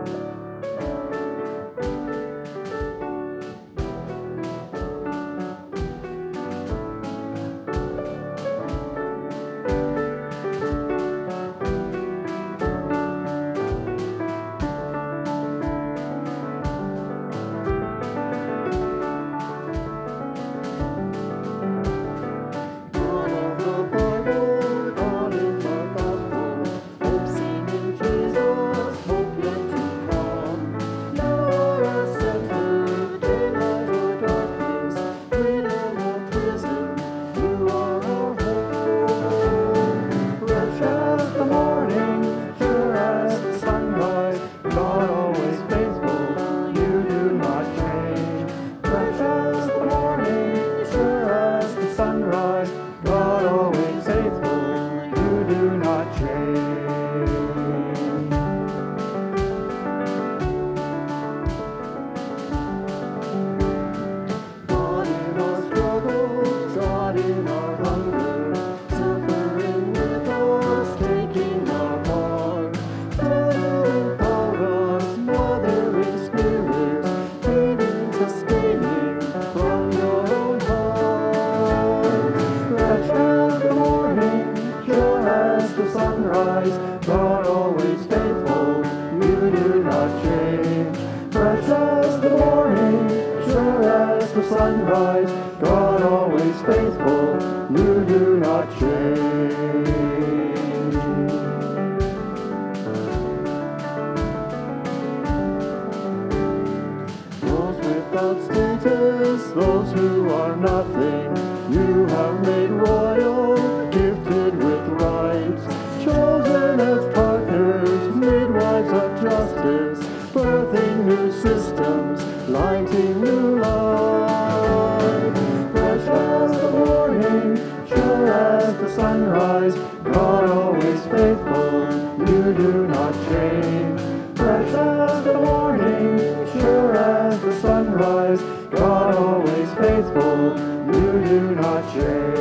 God always faithful, you do not change. Fresh as the morning, sure as the sunrise, God always faithful, you do not change. Those without status, those who are nothing, you have made royal, gifted with rights, chosen as partners, midwives of justice, birthing new systems, lighting new lives. Fresh as the morning, sure as the sunrise, God always faithful, you do not change. Fresh as the morning, sure as the sunrise, God always faithful, you do not change.